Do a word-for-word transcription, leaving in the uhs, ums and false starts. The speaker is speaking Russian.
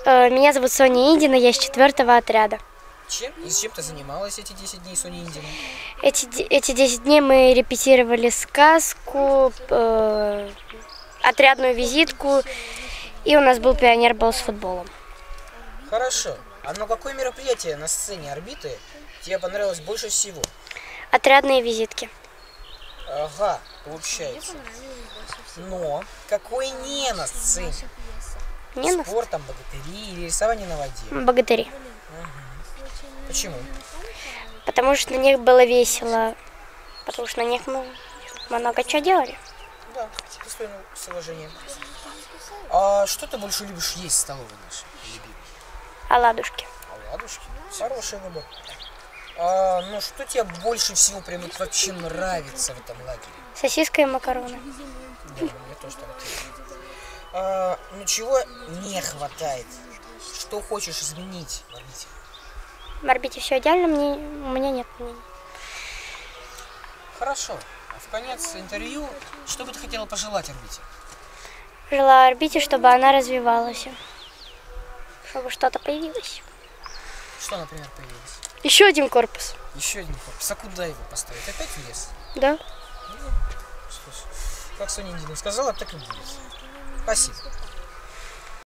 Э, Меня зовут Соня Индина, я из четвертого отряда. Чем? И с чем ты занималась эти десять дней, Соня Индина? Эти, де- эти десять дней мы репетировали сказку, э, отрядную визитку, и у нас был пионербол с футболом. Хорошо. А ну какое мероприятие на сцене орбиты тебе понравилось больше всего? Отрядные визитки. Ага, получается. Но какой не на сцене? Не на Спорт, там, богатыри или рисование на воде? богатыри. Почему? Потому что на них было весело. Потому что на них мы много чего делали. Да, достойно с уважением. А что ты больше любишь есть в столовой нашей? Любимой? Оладушки. Оладушки? Хороший выбор. А, ну что тебе больше всего прям вот вообще нравится в этом лагере? Сосиска и макароны. Да, мне тоже так. А, ну чего не хватает? Что хочешь изменить в орбите? В орбите все идеально, мне, у меня нет мнений. Хорошо. А в конец интервью, что бы ты хотела пожелать орбите? Желаю орбите, чтобы она развивалась. Чтобы что-то появилось. Что, например, появилось? Еще один корпус. Еще один корпус. А куда его поставить? Опять в лес? Да. Ну, что ж, как Соня Индина сказала, так и будет. Спасибо.